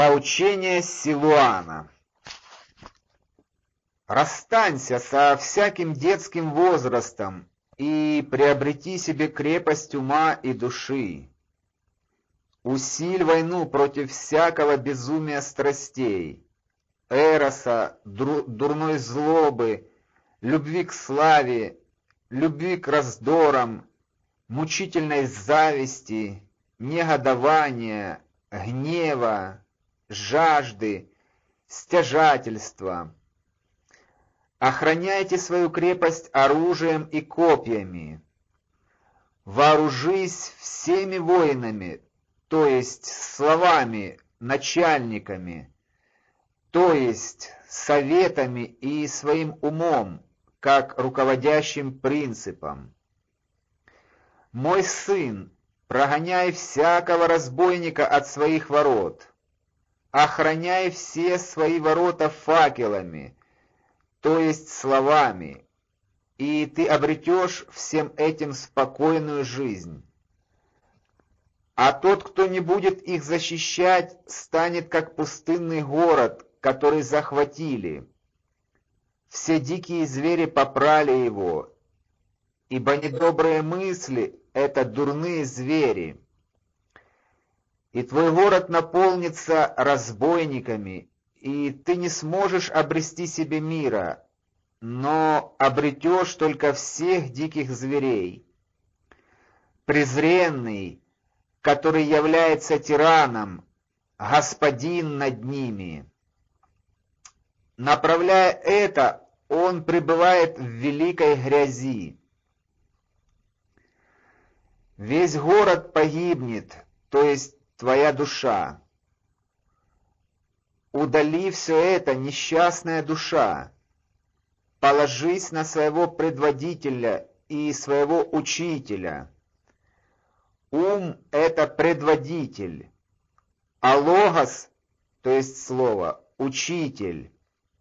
Поучение Силуана. Расстанься со всяким детским возрастом и приобрети себе крепость ума и души. Усиль войну против всякого безумия страстей, эроса, дурной злобы, любви к славе, любви к раздорам, мучительной зависти, негодования, гнева, жажды, стяжательства. Охраняйте свою крепость оружием и копьями. Вооружись всеми воинами, то есть словами, начальниками, то есть советами и своим умом, как руководящим принципом. Мой сын, прогоняй всякого разбойника от своих ворот, охраняй все свои ворота факелами, то есть словами, и ты обретешь всем этим спокойную жизнь. А тот, кто не будет их защищать, станет как пустынный город, который захватили. Все дикие звери попрали его, ибо недобрые мысли — это дурные звери. И твой город наполнится разбойниками, и ты не сможешь обрести себе мира, но обретешь только всех диких зверей. Презренный, который является тираном, господин над ними. Направляя это, он пребывает в великой грязи. Весь город погибнет, то есть твоя душа. Удали все это, несчастная душа. Положись на своего предводителя и своего учителя. Ум — это предводитель, а логос, то есть слово, учитель.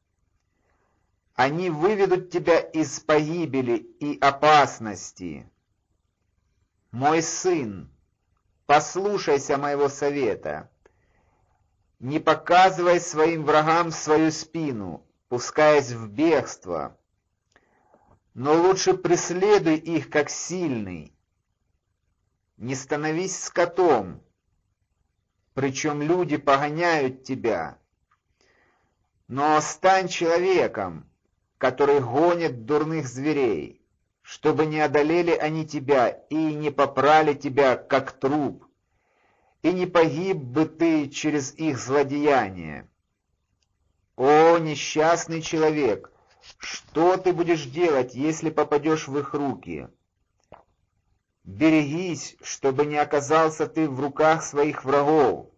Они выведут тебя из погибели и опасности. Мой сын, послушайся моего совета. Не показывай своим врагам свою спину, пускаясь в бегство, но лучше преследуй их как сильный. Не становись скотом, причем люди погоняют тебя, но стань человеком, который гонит дурных зверей, чтобы не одолели они тебя и не попрали тебя, как труп, и не погиб бы ты через их злодеяние. О, несчастный человек, что ты будешь делать, если попадешь в их руки? Берегись, чтобы не оказался ты в руках своих врагов.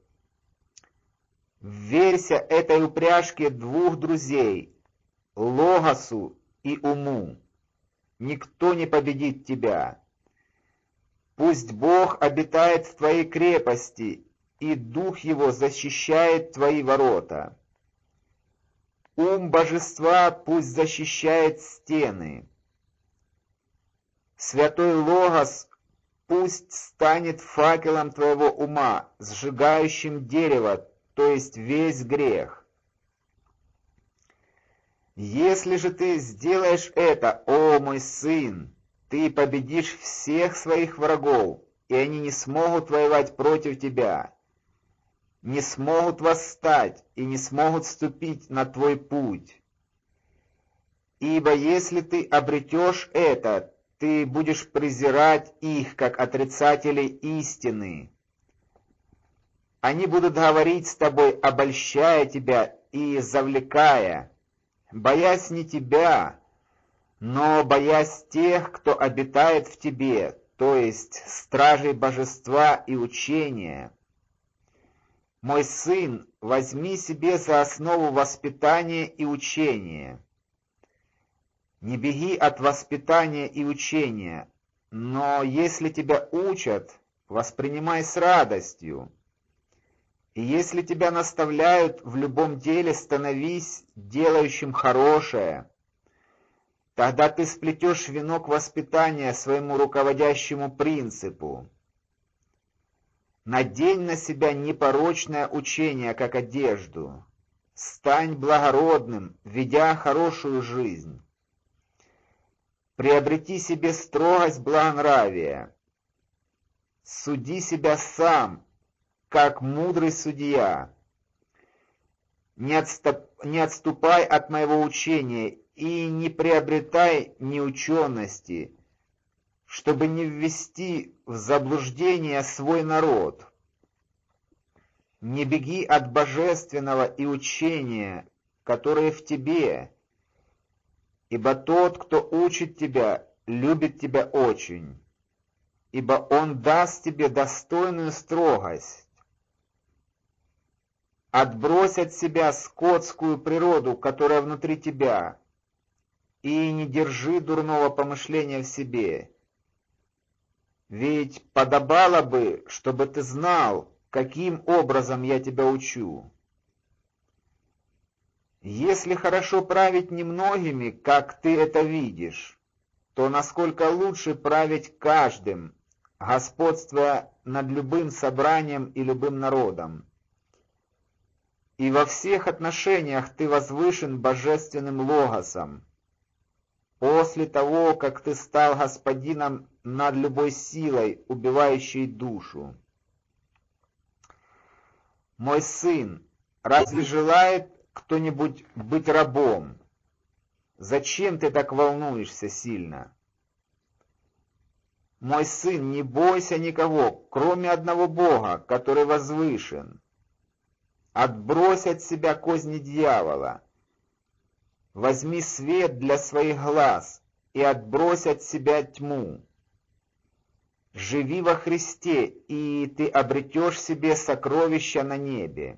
Вверься этой упряжке двух друзей, логосу и уму. Никто не победит тебя. Пусть Бог обитает в твоей крепости, и Дух Его защищает твои ворота. Ум Божества пусть защищает стены. Святой Логос пусть станет факелом твоего ума, сжигающим дерево, то есть весь грех. Если же ты сделаешь это, о мой сын, ты победишь всех своих врагов, и они не смогут воевать против тебя, не смогут восстать и не смогут ступить на твой путь. Ибо если ты обретешь это, ты будешь презирать их, как отрицателей истины. Они будут говорить с тобой, обольщая тебя и завлекая, боясь не тебя, но боясь тех, кто обитает в тебе, то есть стражей божества и учения. Мой сын, возьми себе за основу воспитание и учение. Не беги от воспитания и учения, но если тебя учат, воспринимай с радостью. И если тебя наставляют в любом деле, становись делающим хорошее. Тогда ты сплетешь венок воспитания своему руководящему принципу. Надень на себя непорочное учение, как одежду. Стань благородным, ведя хорошую жизнь. Приобрети себе строгость благонравия. Суди себя сам, как мудрый судья. Не отступай от моего учения и не приобретай неучености, чтобы не ввести в заблуждение свой народ. Не беги от божественного и учения, которое в тебе, ибо тот, кто учит тебя, любит тебя очень, ибо он даст тебе достойную строгость. Отбрось от себя скотскую природу, которая внутри тебя, и не держи дурного помышления в себе. Ведь подобало бы, чтобы ты знал, каким образом я тебя учу. Если хорошо править немногими, как ты это видишь, то насколько лучше править каждым, господствуя над любым собранием и любым народом. И во всех отношениях ты возвышен божественным логосом. После того, как ты стал господином над любой силой, убивающей душу. Мой сын, разве желает кто-нибудь быть рабом? Зачем ты так волнуешься сильно? Мой сын, не бойся никого, кроме одного Бога, который возвышен. Отбрось от себя козни дьявола. Возьми свет для своих глаз и отбрось от себя тьму. Живи во Христе, и ты обретешь себе сокровища на небе.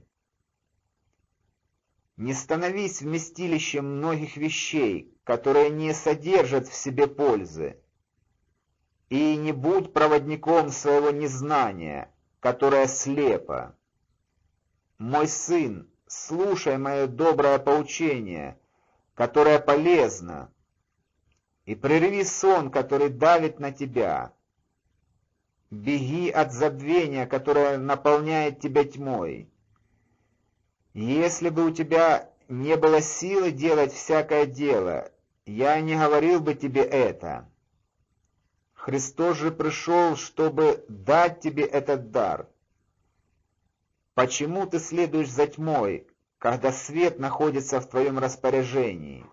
Не становись вместилищем многих вещей, которые не содержат в себе пользы, и не будь проводником своего незнания, которое слепо. Мой сын, слушай мое доброе поучение, которое полезно, и прерви сон, который давит на тебя. Беги от забвения, которое наполняет тебя тьмой. Если бы у тебя не было силы делать всякое дело, я не говорил бы тебе это. Христос же пришел, чтобы дать тебе этот дар. Почему ты следуешь за тьмой, когда свет находится в твоем распоряжении?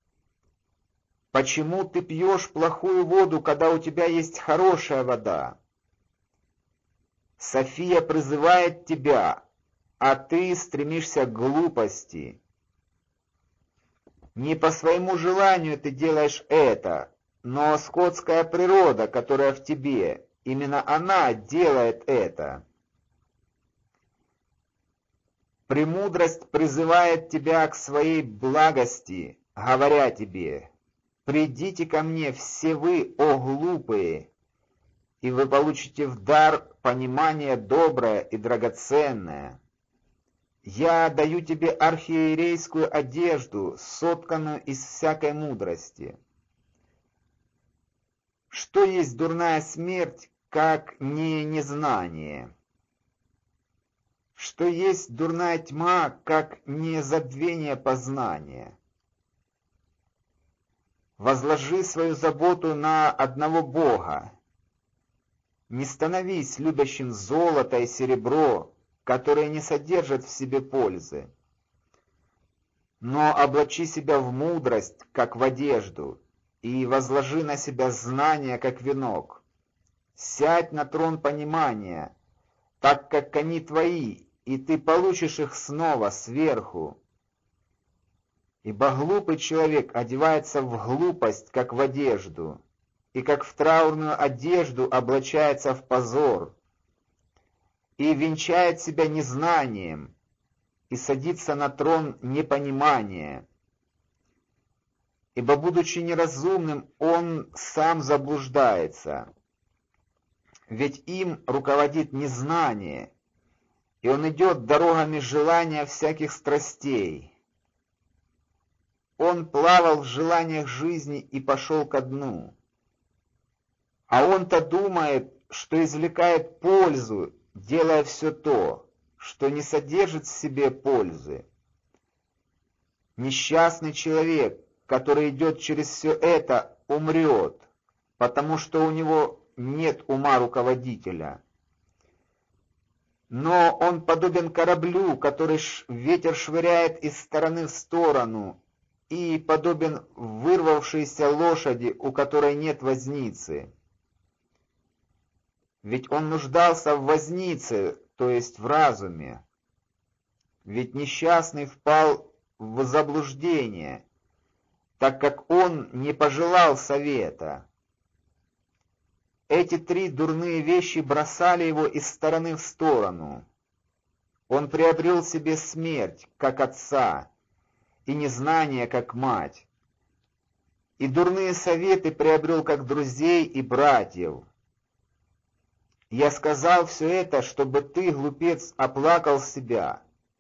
Почему ты пьешь плохую воду, когда у тебя есть хорошая вода? София призывает тебя, а ты стремишься к глупости. Не по своему желанию ты делаешь это, но скотская природа, которая в тебе, именно она делает это. Премудрость призывает тебя к своей благости, говоря тебе: «Придите ко мне, все вы, о глупые, и вы получите в дар понимание доброе и драгоценное. Я даю тебе архиерейскую одежду, сотканную из всякой мудрости». Что есть дурная смерть, как не незнание? Что есть дурная тьма, как не забвение познания? Возложи свою заботу на одного Бога. Не становись любящим золото и серебро, которые не содержат в себе пользы. Но облачи себя в мудрость, как в одежду, и возложи на себя знание, как венок. Сядь на трон понимания, так как они твои, и ты получишь их снова сверху. Ибо глупый человек одевается в глупость, как в одежду, и как в траурную одежду облачается в позор, и венчает себя незнанием, и садится на трон непонимания. Ибо, будучи неразумным, он сам заблуждается, ведь им руководит незнание, и он идет дорогами желания всяких страстей. Он плавал в желаниях жизни и пошел ко дну. А он-то думает, что извлекает пользу делая все то, что не содержит в себе пользы. Несчастный человек, который идет через все это, умрет, потому что у него нет ума руководителя. Но он подобен кораблю, который ветер швыряет из стороны в сторону, и подобен вырвавшейся лошади, у которой нет возницы. Ведь он нуждался в вознице, то есть в разуме. Ведь несчастный впал в заблуждение, так как он не пожелал совета. Эти три дурные вещи бросали его из стороны в сторону. Он приобрел себе смерть, как отца, и незнание, как мать, и дурные советы приобрел, как друзей и братьев. Я сказал все это, чтобы ты, глупец, оплакал себя.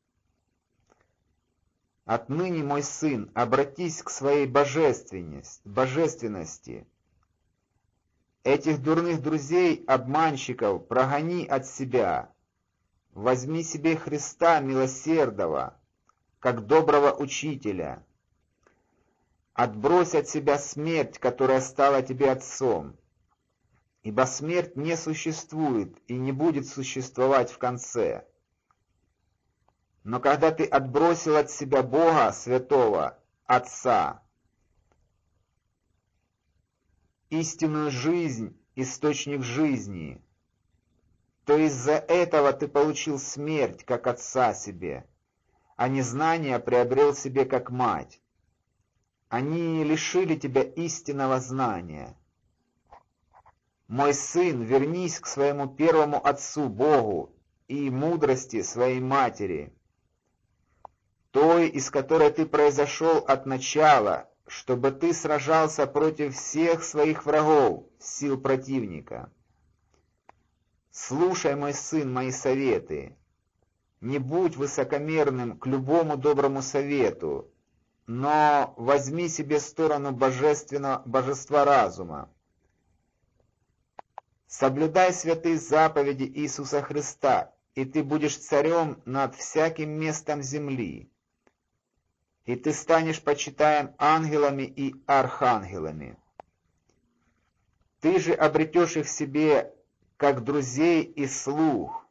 Отныне, мой сын, обратись к своей божественности. Этих дурных друзей, обманщиков, прогони от себя. Возьми себе Христа милосердного, как доброго учителя. Отбрось от себя смерть, которая стала тебе отцом, ибо смерть не существует и не будет существовать в конце. Но когда ты отбросил от себя Бога Святого, Отца, истинную жизнь, источник жизни, то из-за этого ты получил смерть, как отца себе, а незнание приобрел себе, как мать. Они лишили тебя истинного знания. Мой сын, вернись к своему первому отцу Богу и мудрости своей матери, той, из которой ты произошел от начала, чтобы ты сражался против всех своих врагов, сил противника. Слушай, мой сын, мои советы. Не будь высокомерным к любому доброму совету, но возьми себе сторону божества разума. Соблюдай святые заповеди Иисуса Христа, и ты будешь царем над всяким местом земли. И ты станешь почитаем ангелами и архангелами. Ты же обретешь их себе, как друзей и слуг.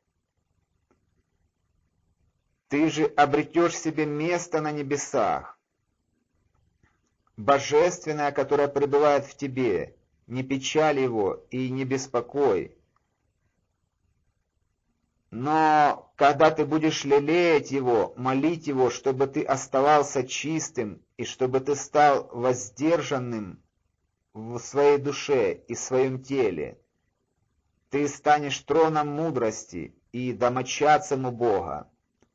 Ты же обретешь себе место на небесах. Божественное, которое пребывает в тебе, не печаль его и не беспокой. Но когда ты будешь лелеять его, молить его, чтобы ты оставался чистым и чтобы ты стал воздержанным в своей душе и своем теле, ты станешь троном мудрости и домочадцем у Бога.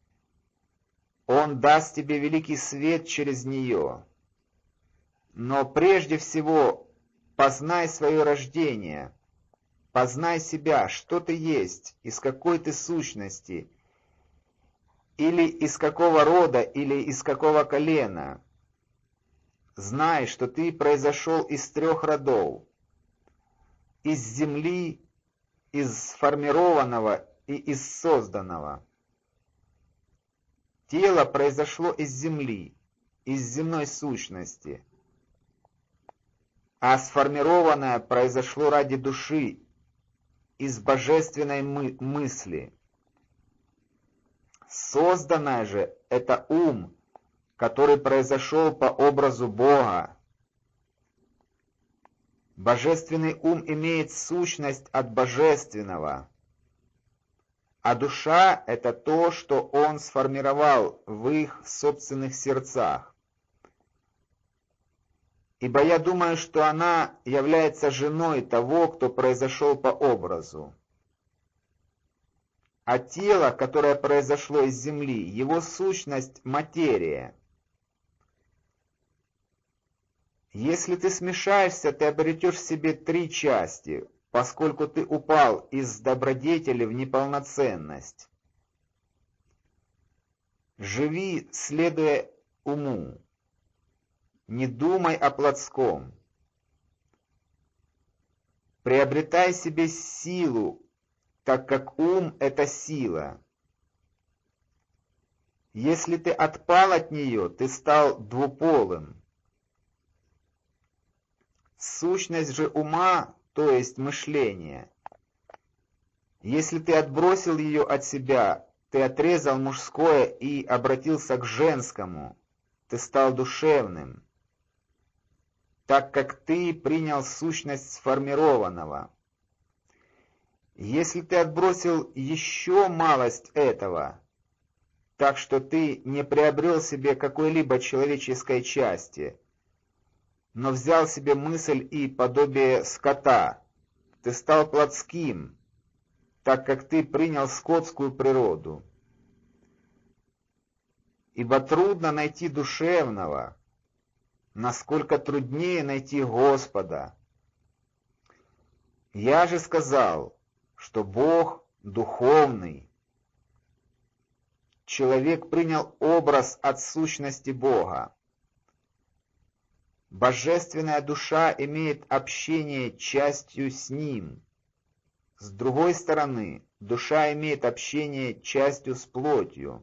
Он даст тебе великий свет через нее. Но прежде всего познай свое рождение, познай себя, что ты есть, из какой ты сущности, или из какого рода, или из какого колена. Знай, что ты произошел из 3 родов, из земли, из сформированного и из созданного. Тело произошло из земли, из земной сущности, а сформированное произошло ради души, из божественной мысли. Созданное же — это ум, который произошел по образу Бога. Божественный ум имеет сущность от божественного, а душа — это то, что он сформировал в их собственных сердцах. Ибо я думаю, что она является женой того, кто произошел по образу. А тело, которое произошло из земли, его сущность — материя. Если ты смешаешься, ты обретешь себе 3 части, поскольку ты упал из добродетели в неполноценность. Живи, следуя уму. Не думай о плотском. Приобретай себе силу, так как ум — это сила. Если ты отпал от нее, ты стал двуполым. Сущность же ума, то есть мышление. Если ты отбросил ее от себя, ты отрезал мужское и обратился к женскому, ты стал душевным, так как ты принял сущность сформированного. Если ты отбросил еще малость этого, так что ты не приобрел себе какой-либо человеческой части, но взял себе мысль и подобие скота, ты стал плотским, так как ты принял скотскую природу. Ибо трудно найти душевного, насколько труднее найти Господа. Я же сказал, что Бог духовный. Человек принял образ от сущности Бога. Божественная душа имеет общение частью с Ним. С другой стороны, душа имеет общение частью с плотью.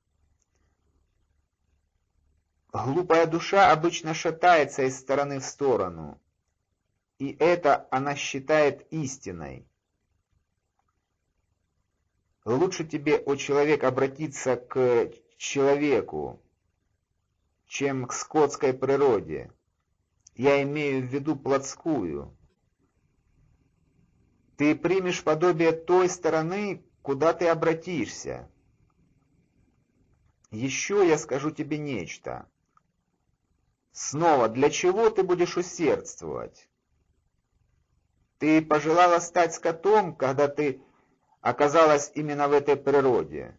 Глупая душа обычно шатается из стороны в сторону, и это она считает истиной. Лучше тебе, о человек, обратиться к человеку, чем к скотской природе. Я имею в виду плотскую. Ты примешь подобие той стороны, куда ты обратишься. Еще я скажу тебе нечто. Снова, для чего ты будешь усердствовать? Ты пожелала стать скотом, когда ты оказалась именно в этой природе.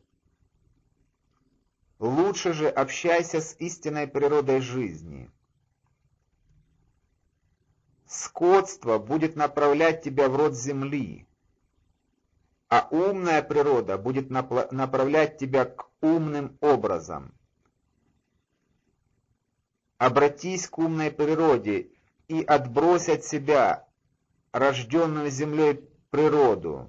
Лучше же общайся с истинной природой жизни. Скотство будет направлять тебя в род земли, а умная природа будет направлять тебя к умным образам. Обратись к умной природе и отбрось от себя рожденную землей природу.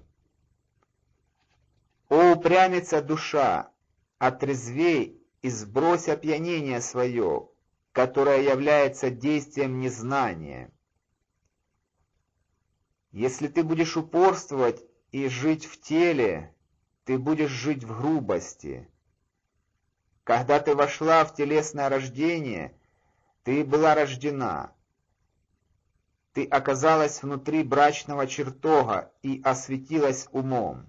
О, упрямится душа, отрезвей и сбрось опьянение свое, которое является действием незнания. Если ты будешь упорствовать и жить в теле, ты будешь жить в грубости. Когда ты вошла в телесное рождение, ты была рождена. Ты оказалась внутри брачного чертога и осветилась умом.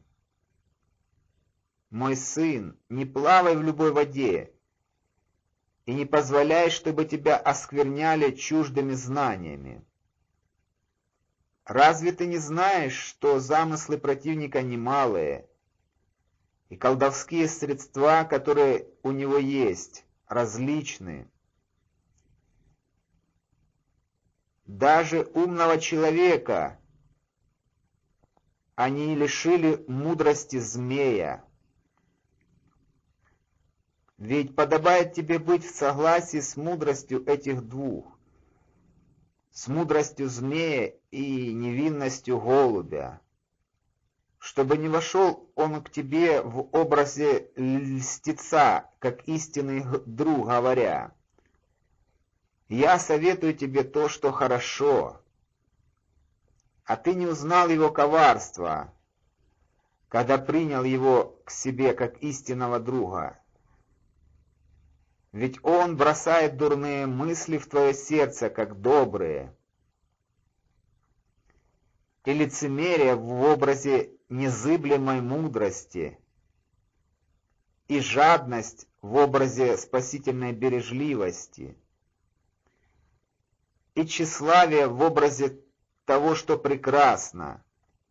Мой сын, не плавай в любой воде и не позволяй, чтобы тебя оскверняли чуждыми знаниями. Разве ты не знаешь, что замыслы противника немалые, и колдовские средства, которые у него есть, различны? Даже умного человека они лишили мудрости змея. Ведь подобает тебе быть в согласии с мудростью этих двух, с мудростью змея и невинностью голубя, чтобы не вошел он к тебе в образе льстеца, как истинный друг, говоря: «Я советую тебе то, что хорошо», а ты не узнал его коварства, когда принял его к себе как истинного друга. Ведь он бросает дурные мысли в твое сердце, как добрые, и лицемерие в образе незыблемой мудрости, и жадность в образе спасительной бережливости, и тщеславие в образе того, что прекрасно,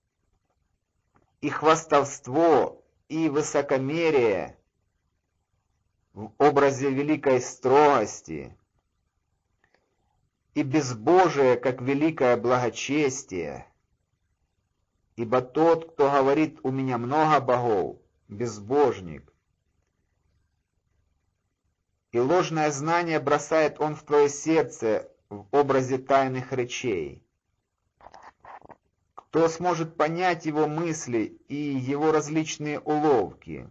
и хвастовство, и высокомерие в образе великой строгости, и безбожие, как великое благочестие. Ибо тот, кто говорит «у меня много богов», безбожник, и ложное знание бросает он в твое сердце в образе тайных речей. Кто сможет понять его мысли и его различные уловки?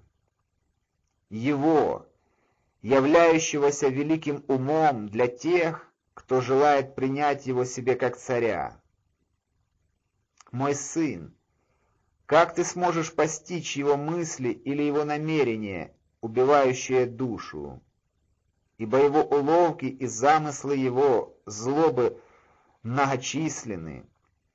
Его, являющегося великим умом для тех, кто желает принять его себе как царя. Мой сын, как ты сможешь постичь его мысли или его намерения, убивающие душу? Ибо его уловки и замыслы его злобы многочисленны.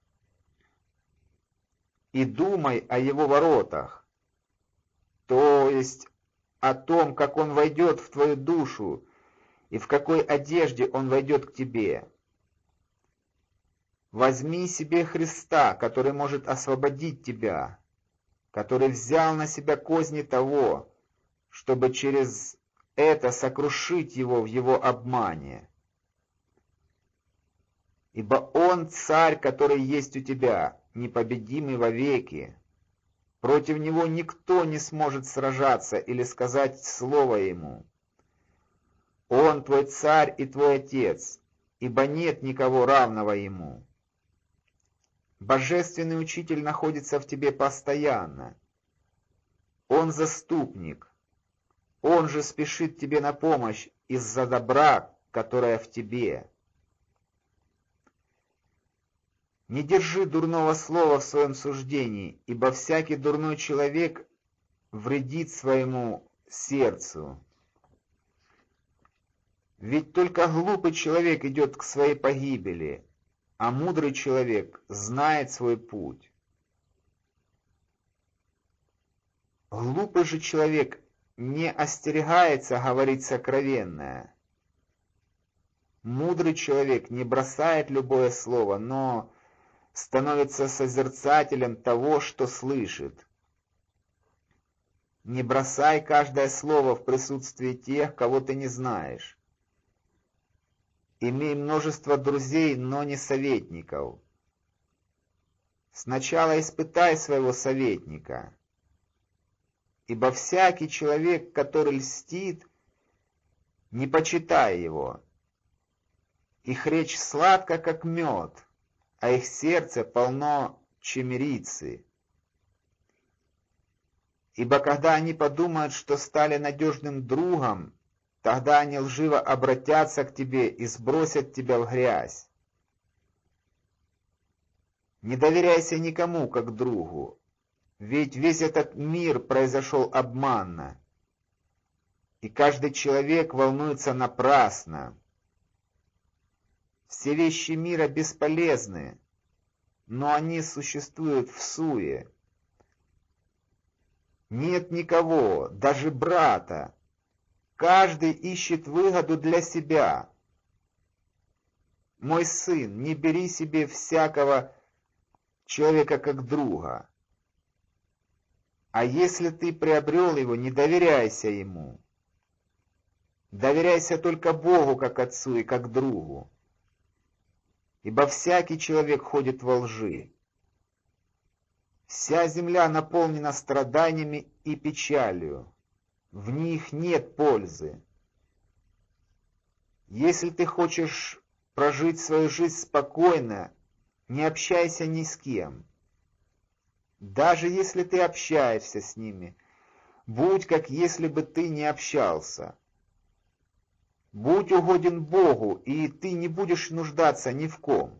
И думай о его воротах, то есть о том, как он войдет в твою душу и в какой одежде он войдет к тебе. Возьми себе Христа, который может освободить тебя, который взял на себя козни того, чтобы через это сокрушить его в его обмане. Ибо он царь, который есть у тебя, непобедимый вовеки. Против него никто не сможет сражаться или сказать слово ему. Он твой царь и твой отец, ибо нет никого равного ему. Божественный учитель находится в тебе постоянно. Он заступник. Он же спешит тебе на помощь из-за добра, которое в тебе. Не держи дурного слова в своем суждении, ибо всякий дурной человек вредит своему сердцу. Ведь только глупый человек идет к своей погибели, а мудрый человек знает свой путь. Глупый же человек не остерегается говорить сокровенное. Мудрый человек не бросает любое слово, но становится созерцателем того, что слышит. Не бросай каждое слово в присутствии тех, кого ты не знаешь. Имей множество друзей, но не советников. Сначала испытай своего советника, ибо всякий человек, который льстит, не почитай его. Их речь сладка, как мед, а их сердце полно чемерицы. Ибо когда они подумают, что стали надежным другом, тогда они лживо обратятся к тебе и сбросят тебя в грязь. Не доверяйся никому, как другу, ведь весь этот мир произошел обманно, и каждый человек волнуется напрасно. Все вещи мира бесполезны, но они существуют всуе. Нет никого, даже брата. Каждый ищет выгоду для себя. Мой сын, не бери себе всякого человека как друга. А если ты приобрел его, не доверяйся ему. Доверяйся только Богу как отцу и как другу. Ибо всякий человек ходит во лжи. Вся земля наполнена страданиями и печалью. В них нет пользы. Если ты хочешь прожить свою жизнь спокойно, не общайся ни с кем. Даже если ты общаешься с ними, будь как если бы ты не общался. Будь угоден Богу, и ты не будешь нуждаться ни в ком.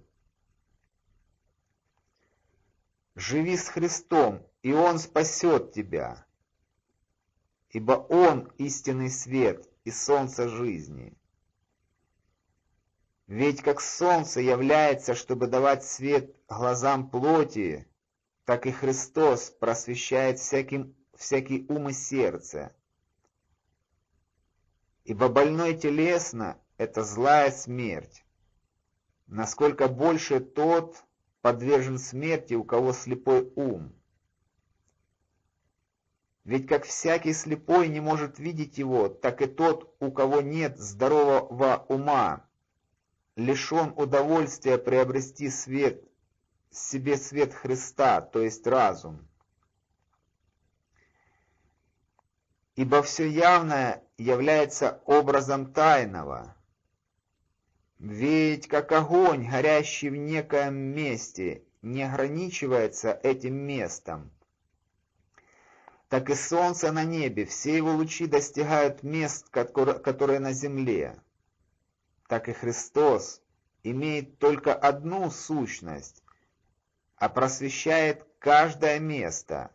Живи с Христом, и Он спасет тебя, ибо Он истинный свет и солнце жизни. Ведь как солнце является, чтобы давать свет глазам плоти, так и Христос просвещает всякий ум и сердце. Ибо больной телесно — это злая смерть. Насколько больше тот подвержен смерти, у кого слепой ум. Ведь как всякий слепой не может видеть его, так и тот, у кого нет здорового ума, лишен удовольствия приобрести себе свет Христа, то есть разум. Ибо все явное является образом тайного. Ведь как огонь, горящий в некоем месте, не ограничивается этим местом, так и солнце на небе, все его лучи достигают мест, которые на земле. Так и Христос имеет только одну сущность, а просвещает каждое место.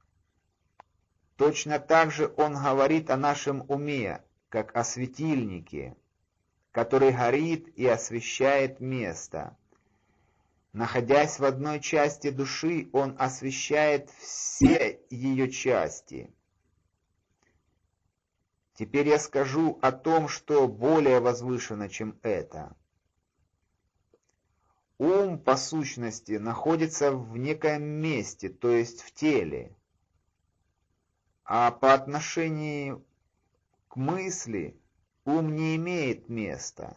Точно так же Он говорит о нашем уме, как о светильнике, который горит и освещает место. Находясь в одной части души, Он освещает все ее части. Теперь я скажу о том, что более возвышено, чем это. Ум, по сущности, находится в некоем месте, то есть в теле. А по отношению к мысли ум не имеет места.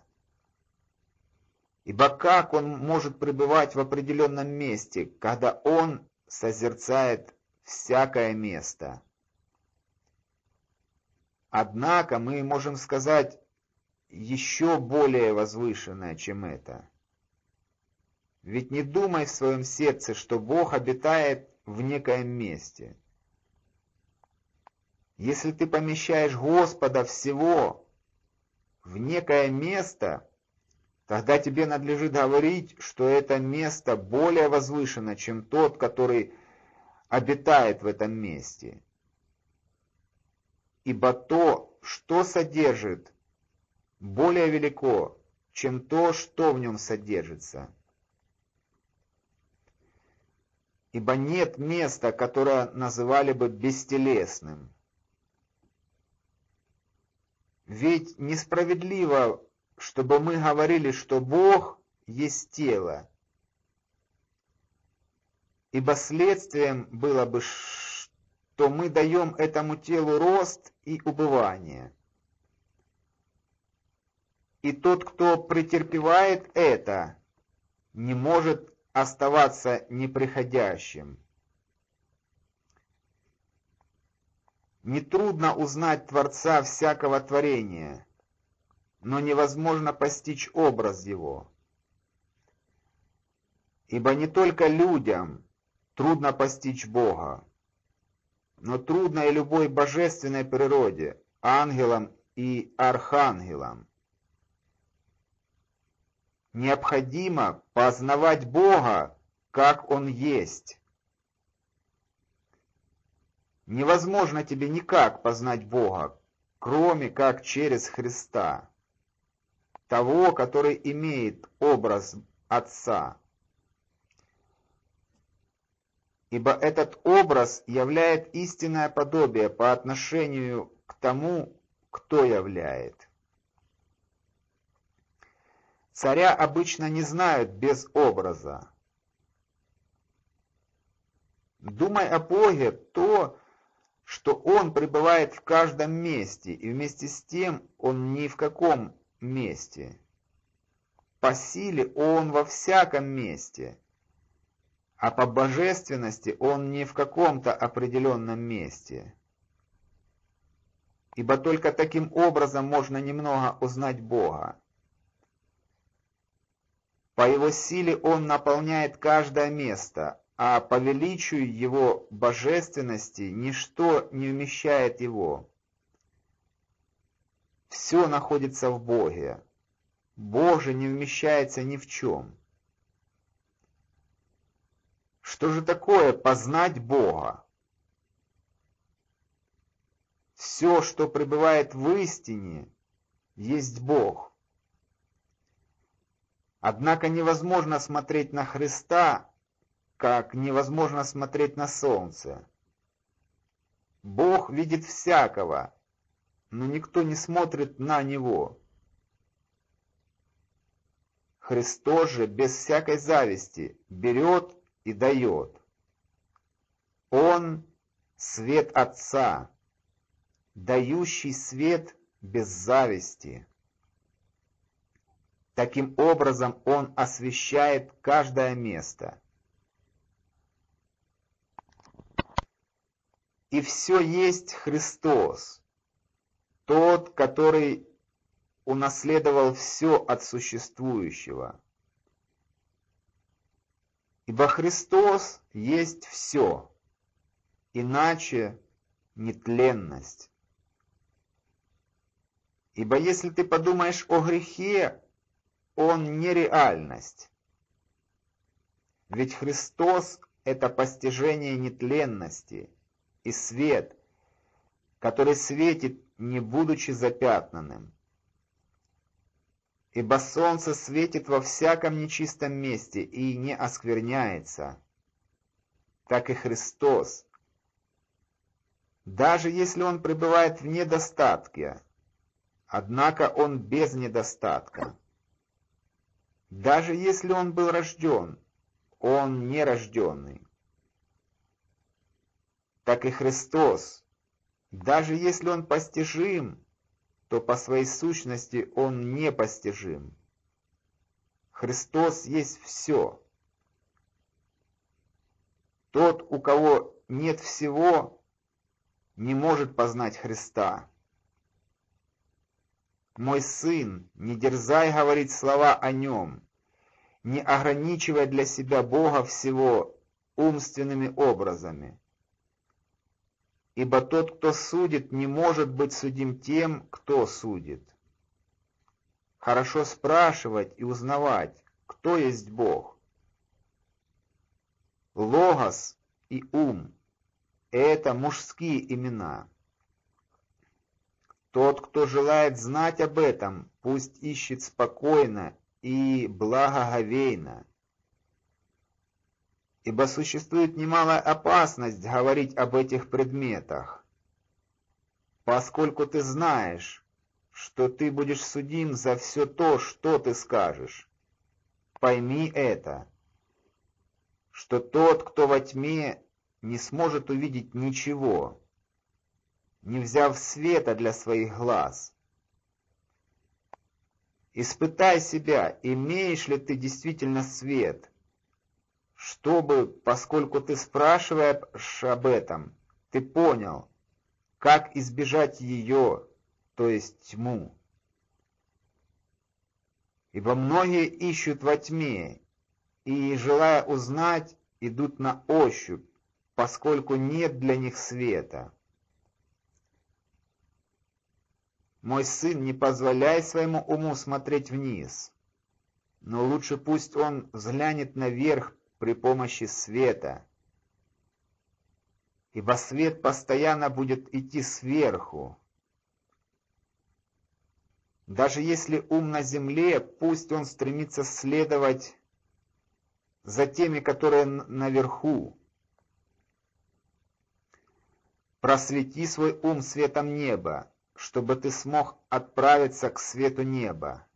Ибо как он может пребывать в определенном месте, когда он созерцает всякое место? Однако мы можем сказать еще более возвышенное, чем это. Ведь не думай в своем сердце, что Бог обитает в некоем месте. Если ты помещаешь Господа всего в некое место, тогда тебе надлежит говорить, что это место более возвышено, чем тот, который обитает в этом месте. Ибо то, что содержит, более велико, чем то, что в нем содержится. Ибо нет места, которое называли бы бестелесным. Ведь несправедливо, чтобы мы говорили, что Бог есть тело. Ибо следствием было бы, что мы даем этому телу рост и убывание. И тот, кто претерпевает это, не может оставаться неприходящим. Нетрудно узнать Творца всякого творения, но невозможно постичь образ Его. Ибо не только людям трудно постичь Бога, но трудно и любой божественной природе, ангелам и архангелам. Необходимо познавать Бога, как Он есть. Невозможно тебе никак познать Бога, кроме как через Христа, того, который имеет образ Отца. Ибо этот образ являет истинное подобие по отношению к тому, кто являет. Царя обычно не знают без образа. Думай о Боге то, что Он пребывает в каждом месте, и вместе с тем Он ни в каком месте. По силе Он во всяком месте, а по божественности Он не в каком-то определенном месте. Ибо только таким образом можно немного узнать Бога. По Его силе Он наполняет каждое место, а по величию Его божественности ничто не вмещает Его. Все находится в Боге. Боже не вмещается ни в чем. Что же такое познать Бога? Все, что пребывает в истине, есть Бог. Однако невозможно смотреть на Христа, как невозможно смотреть на солнце. Бог видит всякого, но никто не смотрит на Него. Христос же без всякой зависти берет и дает. Он — свет Отца, дающий свет без зависти. Таким образом, Он освещает каждое место. И все есть Христос, тот, который унаследовал все от существующего. Ибо Христос есть все, иначе нетленность. Ибо если ты подумаешь о грехе, он не реальность. Ведь Христос — это постижение нетленности и свет, который светит, не будучи запятнанным. Ибо солнце светит во всяком нечистом месте и не оскверняется, так и Христос. Даже если он пребывает в недостатке, однако он без недостатка. Даже если он был рожден, он нерожденный. Так и Христос. Даже если он постижим, то по своей сущности он непостижим. Христос есть все. Тот, у кого нет всего, не может познать Христа. Мой сын, не дерзай говорить слова о нем, не ограничивая для себя Бога всего умственными образами. Ибо тот, кто судит, не может быть судим тем, кто судит. Хорошо спрашивать и узнавать, кто есть Бог. Логос и ум — это мужские имена. Тот, кто желает знать об этом, пусть ищет спокойно и благоговейно. Ибо существует немалая опасность говорить об этих предметах, поскольку ты знаешь, что ты будешь судим за все то, что ты скажешь. Пойми это, что тот, кто во тьме, не сможет увидеть ничего, не взяв света для своих глаз. Испытай себя, имеешь ли ты действительно свет, чтобы, поскольку ты спрашиваешь об этом, ты понял, как избежать ее, то есть тьму. Ибо многие ищут во тьме, и, желая узнать, идут на ощупь, поскольку нет для них света. Мой сын, не позволяй своему уму смотреть вниз, но лучше пусть он взглянет наверх при помощи света, ибо свет постоянно будет идти сверху. Даже если ум на земле, пусть он стремится следовать за теми, которые наверху. Просвети свой ум светом неба, чтобы ты смог отправиться к свету неба.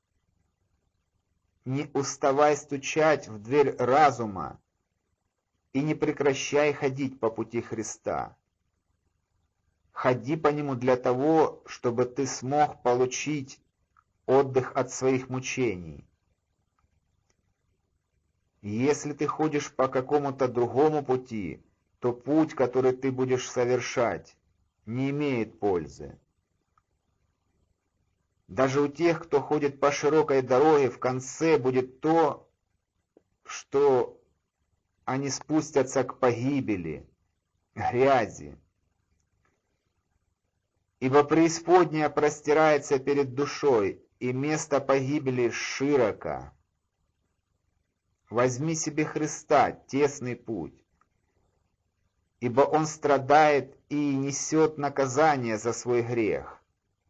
Не уставай стучать в дверь разума и не прекращай ходить по пути Христа. Ходи по нему для того, чтобы ты смог получить отдых от своих мучений. Если ты ходишь по какому-то другому пути, то путь, который ты будешь совершать, не имеет пользы. Даже у тех, кто ходит по широкой дороге, в конце будет то, что они спустятся к погибели, грязи. Ибо преисподняя простирается перед душой, и место погибели широко. Возьми себе Христа, тесный путь, ибо Он страдает и несет наказание за свой грех.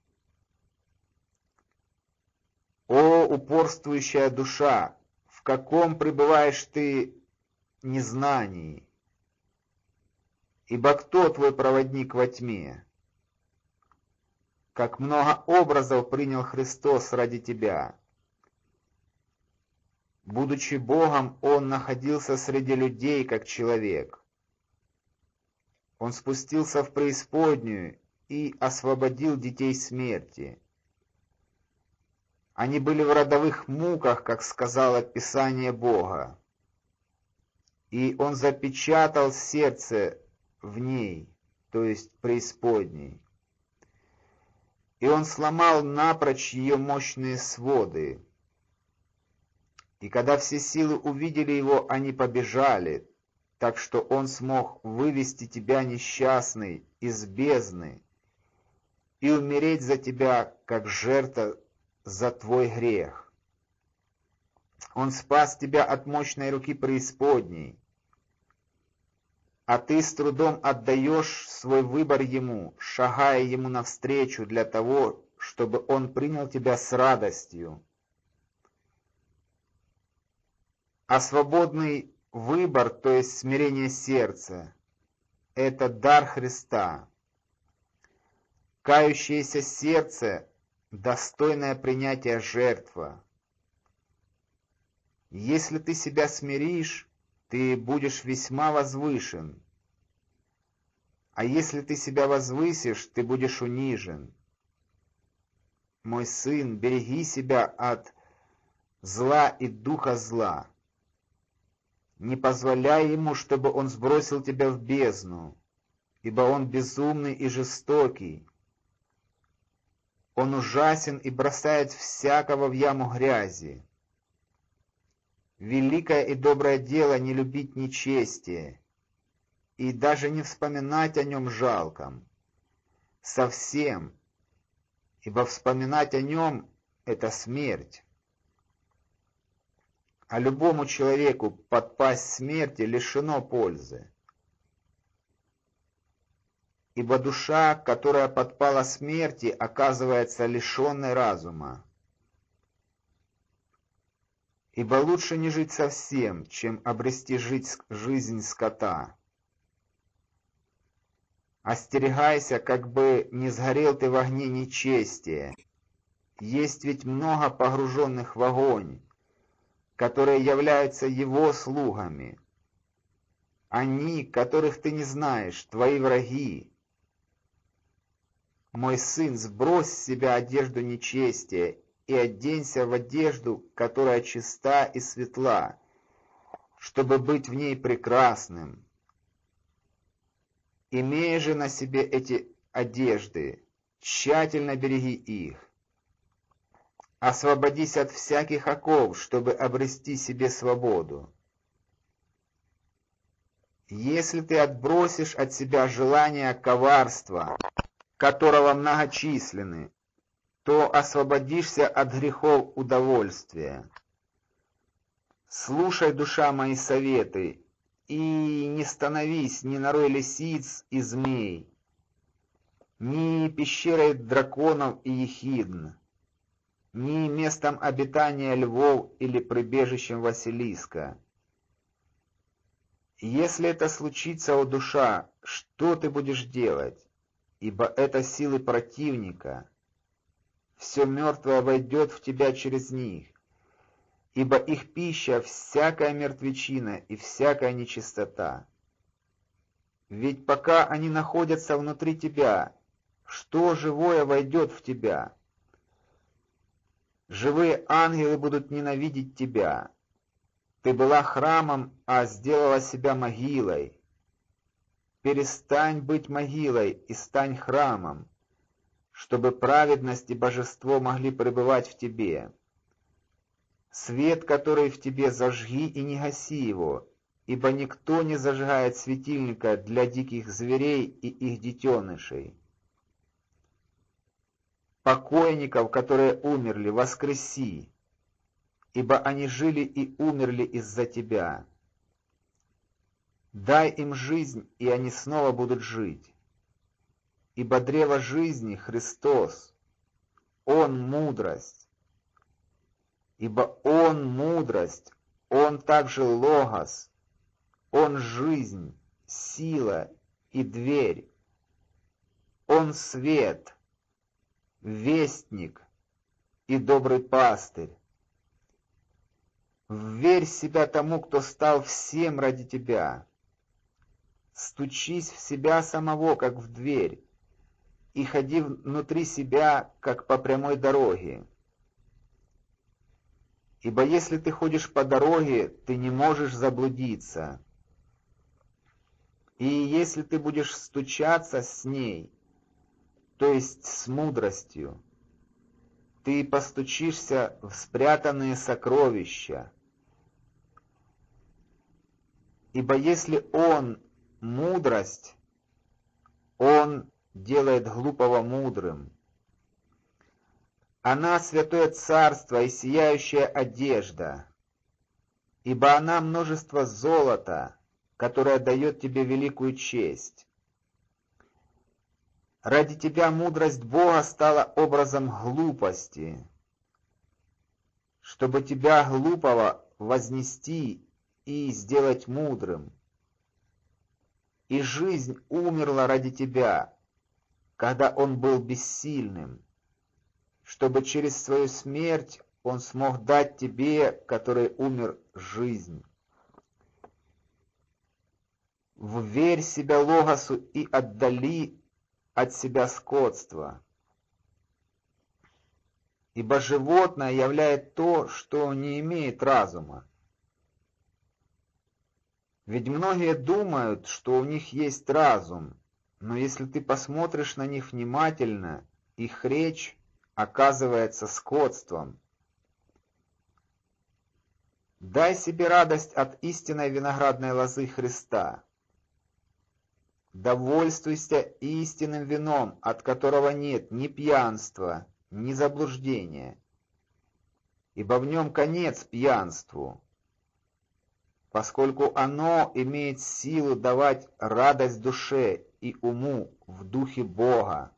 О, упорствующая душа, в каком пребываешь ты незнании? Ибо кто твой проводник во тьме? Как много образов принял Христос ради тебя. Будучи Богом, Он находился среди людей, как человек. Он спустился в преисподнюю и освободил детей смерти. Они были в родовых муках, как сказало Писание Бога. И Он запечатал сердце в ней, то есть преисподней. И Он сломал напрочь ее мощные своды. И когда все силы увидели его, они побежали, так что он смог вывести тебя, несчастный, из бездны и умереть за тебя, как жертва за твой грех. Он спас тебя от мощной руки преисподней, а ты с трудом отдаешь свой выбор ему, шагая ему навстречу для того, чтобы он принял тебя с радостью. А свободный выбор, то есть смирение сердца, это дар Христа. Кающееся сердце – достойное принятия жертва. Если ты себя смиришь, ты будешь весьма возвышен. А если ты себя возвысишь, ты будешь унижен. Мой сын, береги себя от зла и духа зла. Не позволяй ему, чтобы он сбросил тебя в бездну, ибо он безумный и жестокий. Он ужасен и бросает всякого в яму грязи. Великое и доброе дело не любить нечестие, и даже не вспоминать о нем жалком. Совсем, ибо вспоминать о нем — это смерть. А любому человеку подпасть смерти лишено пользы. Ибо душа, которая подпала смерти, оказывается лишенной разума. Ибо лучше не жить совсем, чем обрести жизнь скота. Остерегайся, как бы не сгорел ты в огне нечестия. Есть ведь много погруженных в огонь, которые являются его слугами. Они, которых ты не знаешь, твои враги. Мой сын, сбрось с себя одежду нечестия и оденься в одежду, которая чиста и светла, чтобы быть в ней прекрасным. Имея же на себе эти одежды, тщательно береги их. Освободись от всяких оков, чтобы обрести себе свободу. Если ты отбросишь от себя желание коварства, которого многочисленны, то освободишься от грехов удовольствия. Слушай, душа, мои советы, и не становись ни норой лисиц и змей, ни пещерой драконов и ехидн, ни местом обитания львов или прибежищем Василиска. Если это случится, о душа, что ты будешь делать? Ибо это силы противника. Все мертвое войдет в тебя через них, ибо их пища — всякая мертвечина и всякая нечистота. Ведь пока они находятся внутри тебя, что живое войдет в тебя? Живые ангелы будут ненавидеть тебя. Ты была храмом, а сделала себя могилой. Перестань быть могилой и стань храмом, чтобы праведность и божество могли пребывать в тебе. Свет, который в тебе, зажги и не гаси его, ибо никто не зажигает светильника для диких зверей и их детенышей. Покойников, которые умерли, воскреси, ибо они жили и умерли из-за тебя. Дай им жизнь, и они снова будут жить. Ибо древо жизни — Христос, Он — мудрость. Ибо Он — мудрость, Он также Логос, Он — жизнь, сила и дверь. Он — свет, вестник и добрый пастырь. Вверь себя тому, кто стал всем ради тебя. Стучись в себя самого, как в дверь, и ходи внутри себя, как по прямой дороге. Ибо если ты ходишь по дороге, ты не можешь заблудиться. И если ты будешь стучаться с ней, то есть с мудростью, ты постучишься в спрятанные сокровища. Ибо если он мудрость, он делает глупого мудрым. Она святое царство и сияющая одежда, ибо она множество золота, которое дает тебе великую честь. Ради тебя мудрость Бога стала образом глупости, чтобы тебя, глупого, вознести и сделать мудрым. И жизнь умерла ради тебя, когда он был бессильным, чтобы через свою смерть он смог дать тебе, который умер, жизнь. Вверь себя логосу и отдали от себя скотство. Ибо животное являет то, что не имеет разума. Ведь многие думают, что у них есть разум, но если ты посмотришь на них внимательно, их речь оказывается скотством. Дай себе радость от истинной виноградной лозы Христа. Довольствуйся истинным вином, от которого нет ни пьянства, ни заблуждения, ибо в нем конец пьянству, поскольку оно имеет силу давать радость душе и уму в духе Бога.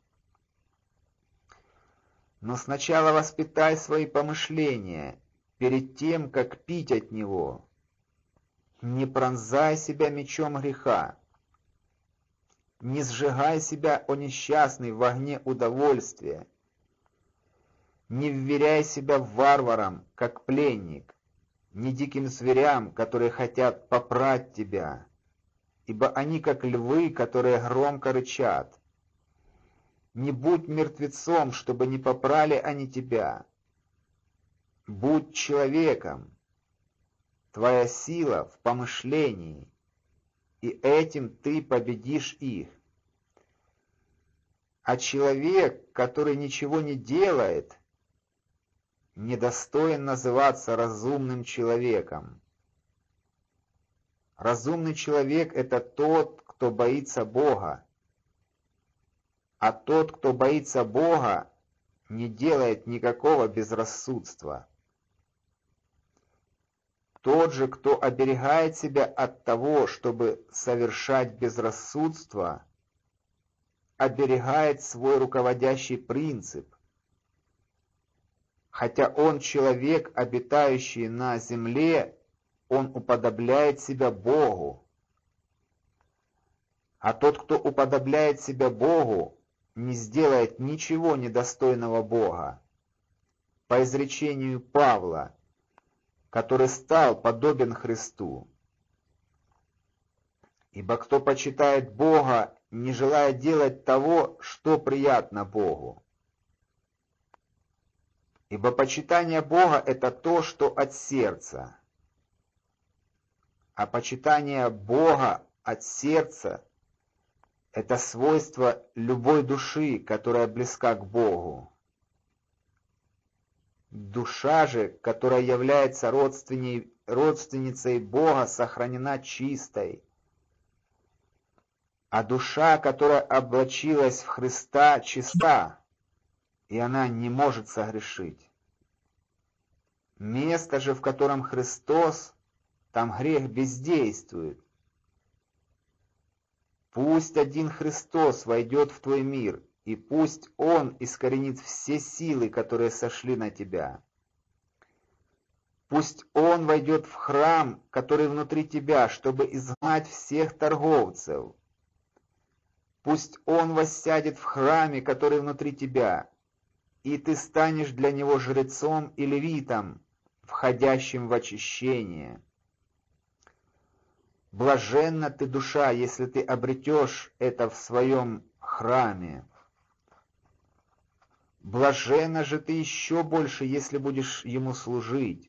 Но сначала воспитай свои помышления перед тем, как пить от него. Не пронзай себя мечом греха. Не сжигай себя, о несчастный, в огне удовольствия. Не вверяй себя варварам, как пленник, ни диким зверям, которые хотят попрать тебя, ибо они как львы, которые громко рычат. Не будь мертвецом, чтобы не попрали они тебя. Будь человеком. Твоя сила в помышлении, и этим ты победишь их. А человек, который ничего не делает, недостоин называться разумным человеком. Разумный человек — это тот, кто боится Бога. А тот, кто боится Бога, не делает никакого безрассудства. Тот же, кто оберегает себя от того, чтобы совершать безрассудство, оберегает свой руководящий принцип. Хотя он человек, обитающий на земле, он уподобляет себя Богу. А тот, кто уподобляет себя Богу, не сделает ничего недостойного Бога. По изречению Павла, который стал подобен Христу. Ибо кто почитает Бога, не желая делать того, что приятно Богу. Ибо почитание Бога — это то, что от сердца. А почитание Бога от сердца — это свойство любой души, которая близка к Богу. Душа же, которая является родственницей Бога, сохранена чистой, а душа, которая облачилась в Христа, чиста, и она не может согрешить. Место же, в котором Христос, там грех бездействует. Пусть один Христос войдет в твой мир, и пусть Он искоренит все силы, которые сошли на тебя. Пусть Он войдет в храм, который внутри тебя, чтобы изгнать всех торговцев. Пусть Он воссядет в храме, который внутри тебя, и ты станешь для Него жрецом и левитом, входящим в очищение. Блаженна ты, душа, если ты обретешь это в своем храме. Блаженна же ты еще больше, если будешь Ему служить.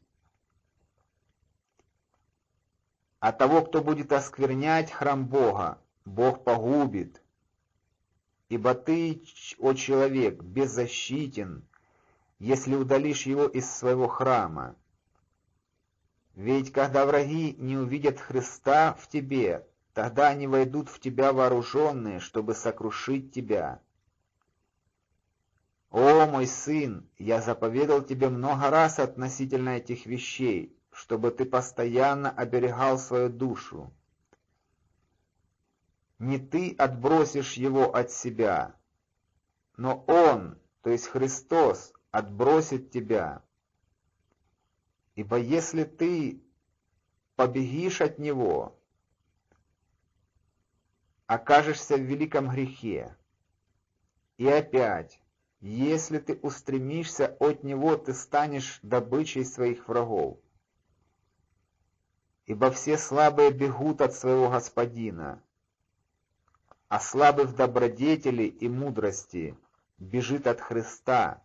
А того, кто будет осквернять храм Бога, Бог погубит. Ибо ты, о человек, беззащитен, если удалишь его из своего храма. Ведь когда враги не увидят Христа в тебе, тогда они войдут в тебя вооруженные, чтобы сокрушить тебя. О, мой сын, я заповедал тебе много раз относительно этих вещей, чтобы ты постоянно оберегал свою душу. Не ты отбросишь его от себя, но Он, то есть Христос, отбросит тебя. Ибо если ты побегишь от Него, окажешься в великом грехе. И опять, если ты устремишься от Него, ты станешь добычей своих врагов. Ибо все слабые бегут от своего Господина, а слабый в добродетели и мудрости бежит от Христа.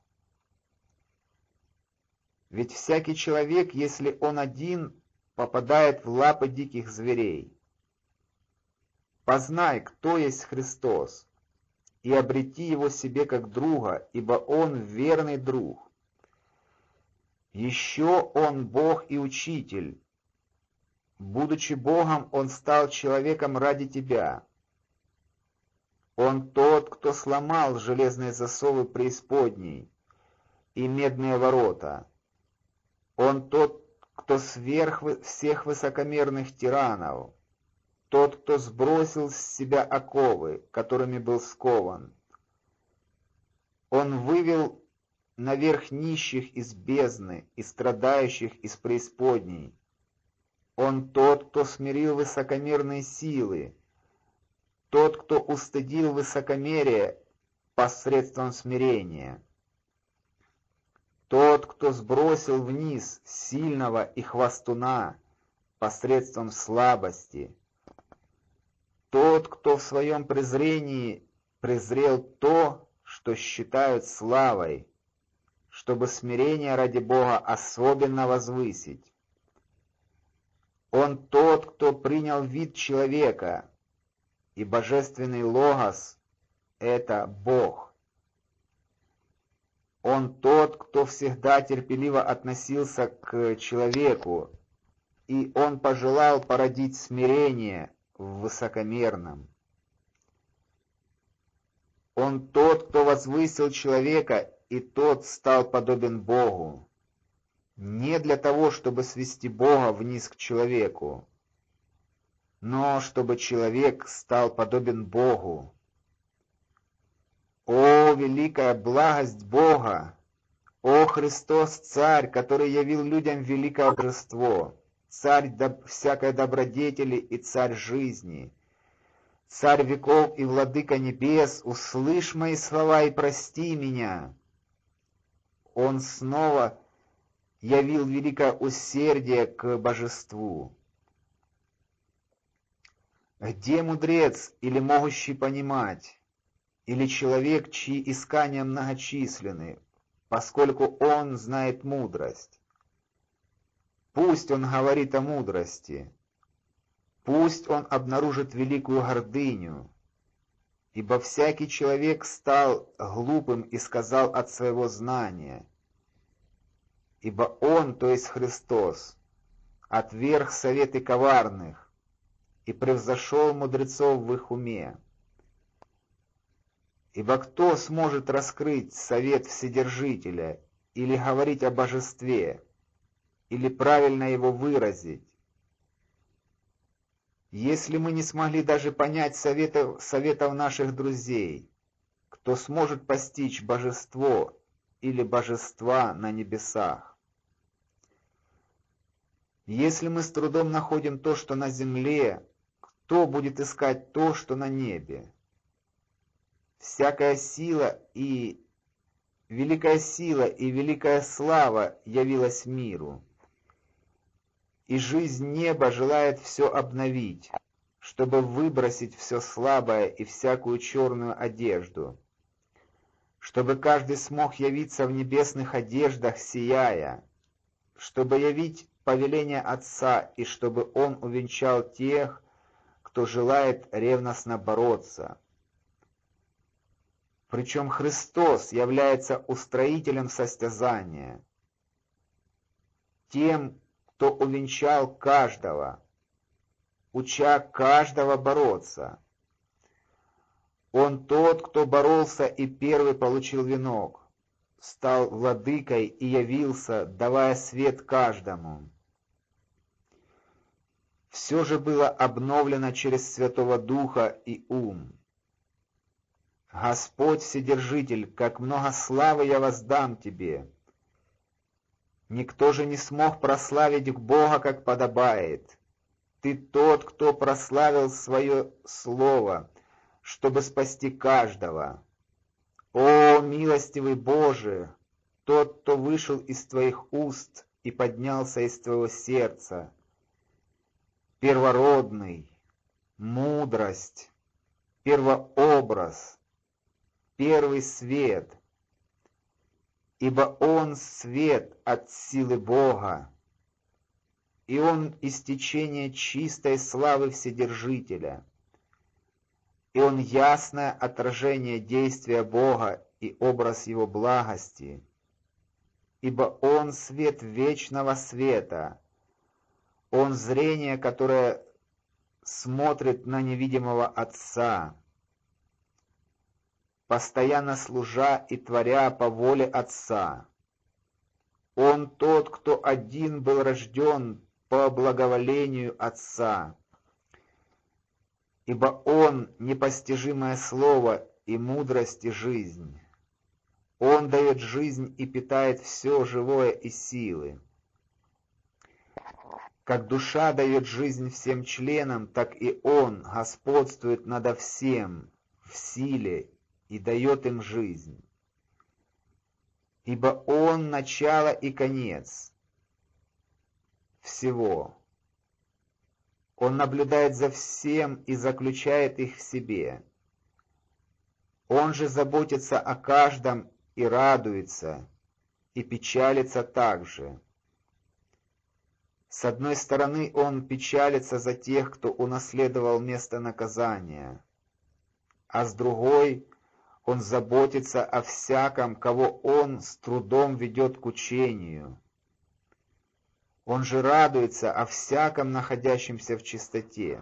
Ведь всякий человек, если он один, попадает в лапы диких зверей. Познай, кто есть Христос, и обрети его себе как друга, ибо он верный друг. Еще он Бог и Учитель. Будучи Богом, он стал человеком ради тебя. Он тот, кто сломал железные засовы преисподней и медные ворота. Он тот, кто сверх всех высокомерных тиранов, тот, кто сбросил с себя оковы, которыми был скован. Он вывел наверх нищих из бездны и страдающих из преисподней. Он тот, кто смирил высокомерные силы, тот, кто устыдил высокомерие посредством смирения. Тот, кто сбросил вниз сильного и хвастуна посредством слабости. Тот, кто в своем презрении презрел то, что считают славой, чтобы смирение ради Бога особенно возвысить. Он тот, кто принял вид человека, и божественный Логос — это Бог. Он тот, кто всегда терпеливо относился к человеку, и он пожелал породить смирение в высокомерном. Он тот, кто возвысил человека, и тот стал подобен Богу, не для того, чтобы свести Бога вниз к человеку, но чтобы человек стал подобен Богу. О, великая благость Бога! О, Христос, Царь, который явил людям великое божество, Царь всякой добродетели и Царь жизни, Царь веков и Владыка небес, услышь мои слова и прости меня. Он снова явил великое усердие к божеству. Где мудрец или могущий понимать, или человек, чьи искания многочисленны, поскольку он знает мудрость? Пусть он говорит о мудрости, пусть он обнаружит великую гордыню, ибо всякий человек стал глупым и сказал от своего знания, ибо он, то есть Христос, отверг советы коварных и превзошел мудрецов в их уме. Ибо кто сможет раскрыть совет Вседержителя или говорить о божестве, или правильно его выразить? Если мы не смогли даже понять советов наших друзей, кто сможет постичь божество или божества на небесах? Если мы с трудом находим то, что на земле, кто будет искать то, что на небе? Всякая сила и великая слава явилась миру. И жизнь неба желает все обновить, чтобы выбросить все слабое и всякую черную одежду, чтобы каждый смог явиться в небесных одеждах, сияя, чтобы явить повеление Отца, и чтобы Он увенчал тех, кто желает ревностно бороться. Причем Христос является устроителем состязания, тем, кто увенчал каждого, уча каждого бороться. Он тот, кто боролся и первый получил венок, стал владыкой и явился, давая свет каждому. Все же было обновлено через Святого Духа и ум. Господь Вседержитель, как много славы я воздам Тебе. Никто же не смог прославить Бога, как подобает. Ты тот, кто прославил свое слово, чтобы спасти каждого. О, милостивый Боже, тот, кто вышел из Твоих уст и поднялся из Твоего сердца, первородный, мудрость, первообраз, первый свет, ибо Он свет от силы Бога, и Он истечение чистой славы Вседержителя, и Он ясное отражение действия Бога и образ Его благости, ибо Он свет вечного света, Он зрение, которое смотрит на невидимого Отца, постоянно служа и творя по воле Отца. Он тот, кто один был рожден по благоволению Отца, ибо Он — непостижимое Слово и мудрость и жизнь. Он дает жизнь и питает все живое и силы. Как душа дает жизнь всем членам, так и Он господствует надо всем в силе и дает им жизнь. Ибо Он — начало и конец всего. Он наблюдает за всем и заключает их в себе. Он же заботится о каждом и радуется, и печалится также. С одной стороны, Он печалится за тех, кто унаследовал место наказания, а с другой — Он заботится о всяком, кого Он с трудом ведет к учению. Он же радуется о всяком, находящемся в чистоте.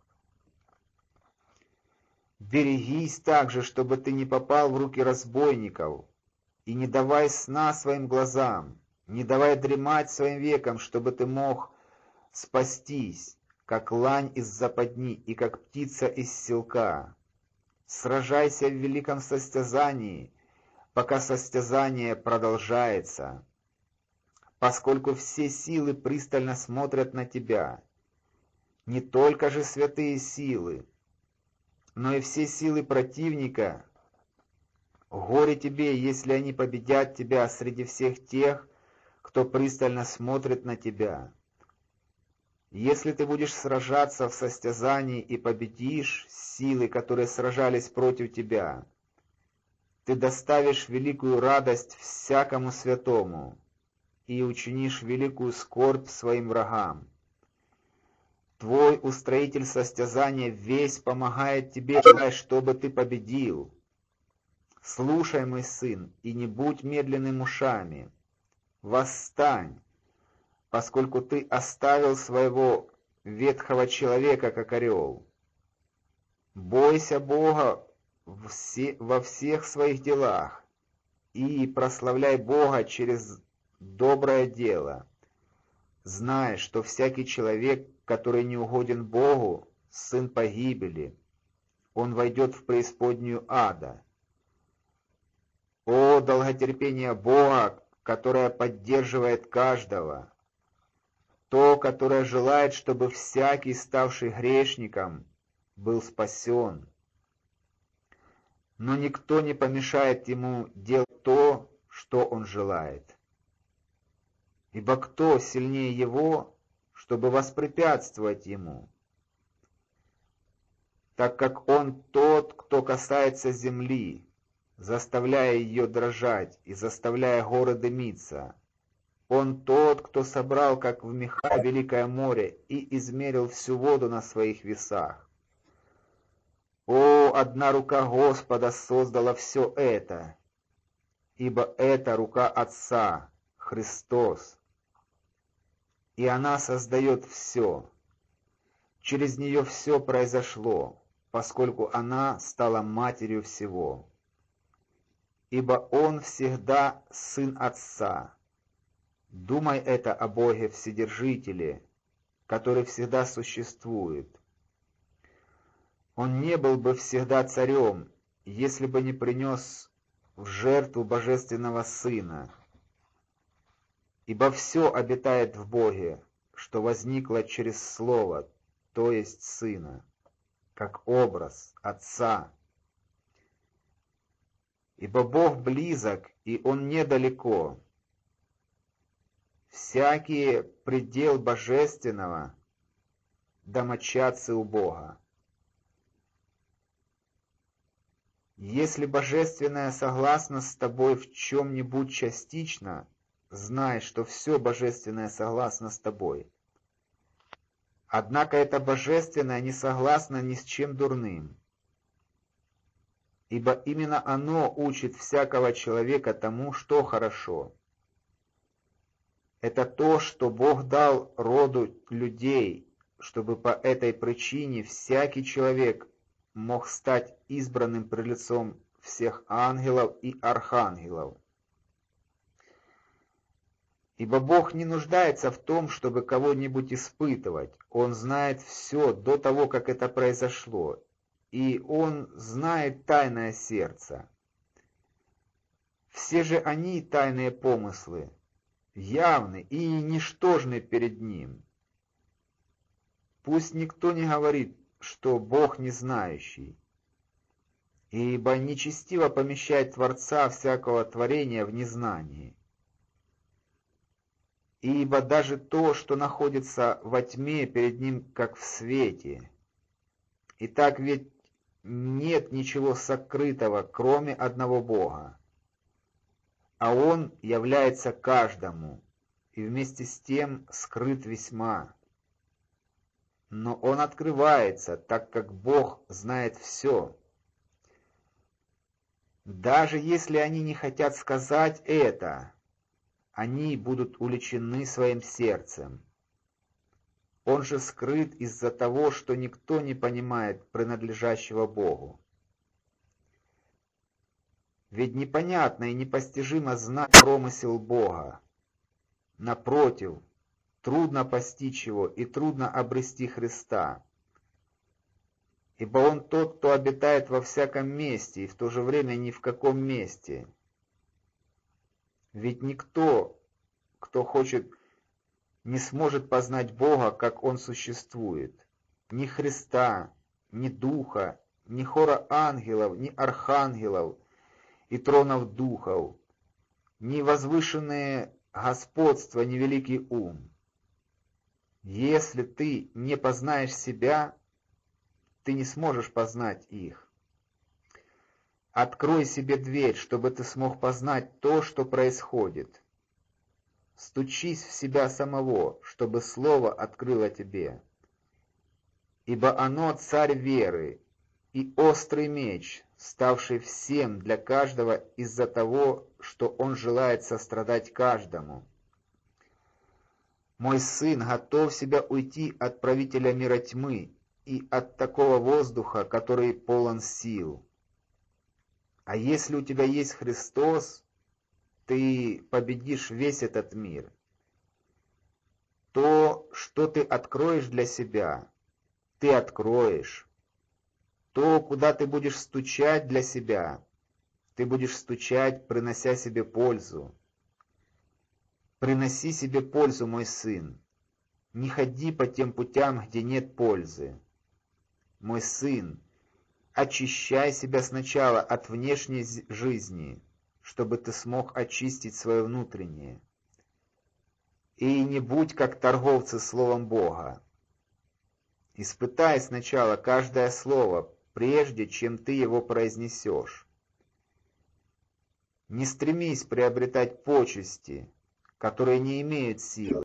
Берегись также, чтобы ты не попал в руки разбойников, и не давай сна своим глазам, не давай дремать своим векам, чтобы ты мог спастись, как лань из западни и как птица из селка. Сражайся в великом состязании, пока состязание продолжается, поскольку все силы пристально смотрят на тебя. Не только же святые силы, но и все силы противника. Горе тебе, если они победят тебя среди всех тех, кто пристально смотрит на тебя. Если ты будешь сражаться в состязании и победишь силы, которые сражались против тебя, ты доставишь великую радость всякому святому и учинишь великую скорбь своим врагам. Твой устроитель состязания весь помогает тебе, чтобы ты победил. Слушай, мой сын, и не будь медленным ушами. Восстань, поскольку ты оставил своего ветхого человека, как орел. Бойся Бога во всех своих делах и прославляй Бога через доброе дело. Знай, что всякий человек, который не угоден Богу, сын погибели, он войдет в преисподнюю ада. О, долготерпение Бога, которое поддерживает каждого! То, которое желает, чтобы всякий, ставший грешником, был спасен. Но никто не помешает ему делать то, что он желает. Ибо кто сильнее его, чтобы воспрепятствовать ему? Так как он тот, кто касается земли, заставляя ее дрожать и заставляя горы дымиться. Он тот, кто собрал, как в меха, великое море и измерил всю воду на своих весах. О, одна рука Господа создала все это, ибо это рука Отца, Христос. и она создает все. Через нее все произошло, поскольку она стала матерью всего. Ибо Он всегда Сын Отца. Думай это о Боге Вседержителе, который всегда существует. Он не был бы всегда царем, если бы не принес в жертву Божественного Сына. Ибо все обитает в Боге, что возникло через Слово, то есть Сына, как образ Отца. Ибо Бог близок, и Он недалеко. Всякий предел Божественного домочадцы у Бога. Если Божественное согласно с тобой в чем-нибудь частично, знай, что все Божественное согласно с тобой. Однако это Божественное не согласно ни с чем дурным, ибо именно оно учит всякого человека тому, что хорошо. Это то, что Бог дал роду людей, чтобы по этой причине всякий человек мог стать избранным пред лицом всех ангелов и архангелов. Ибо Бог не нуждается в том, чтобы кого-нибудь испытывать. Он знает все до того, как это произошло, и Он знает тайное сердце. Все же они, тайные помыслы, явны и ничтожны перед Ним. Пусть никто не говорит, что Бог не знающий, ибо нечестиво помещать Творца всякого творения в незнании. Ибо даже то, что находится во тьме, перед Ним как в свете. Итак, ведь нет ничего сокрытого, кроме одного Бога, а Он является каждому, и вместе с тем скрыт весьма. Но Он открывается, так как Бог знает все. Даже если они не хотят сказать это, они будут уличены своим сердцем. Он же скрыт из-за того, что никто не понимает принадлежащего Богу. Ведь непонятно и непостижимо знать промысел Бога. Напротив, трудно постичь его и трудно обрести Христа. Ибо Он тот, кто обитает во всяком месте и в то же время ни в каком месте. Ведь никто, кто хочет, не сможет познать Бога, как Он существует. Ни Христа, ни Духа, ни хора ангелов, ни архангелов и тронов духов, ни возвышенное господство, ни великий ум. Если ты не познаешь себя, ты не сможешь познать их. Открой себе дверь, чтобы ты смог познать то, что происходит. Стучись в себя самого, чтобы Слово открыло тебе. Ибо оно царь веры и острый меч, ставший всем для каждого из-за того, что он желает сострадать каждому. Мой сын, готов себя уйти от правителя мира тьмы и от такого воздуха, который полон сил. А если у тебя есть Христос, ты победишь весь этот мир. То, что ты откроешь для себя, ты откроешь. То, куда ты будешь стучать для себя, ты будешь стучать, принося себе пользу. Приноси себе пользу, мой сын. Не ходи по тем путям, где нет пользы. Мой сын, очищай себя сначала от внешней жизни, чтобы ты смог очистить свое внутреннее. И не будь как торговцы словом Бога. Испытай сначала каждое слово, прежде чем ты его произнесешь. Не стремись приобретать почести, которые не имеют силы.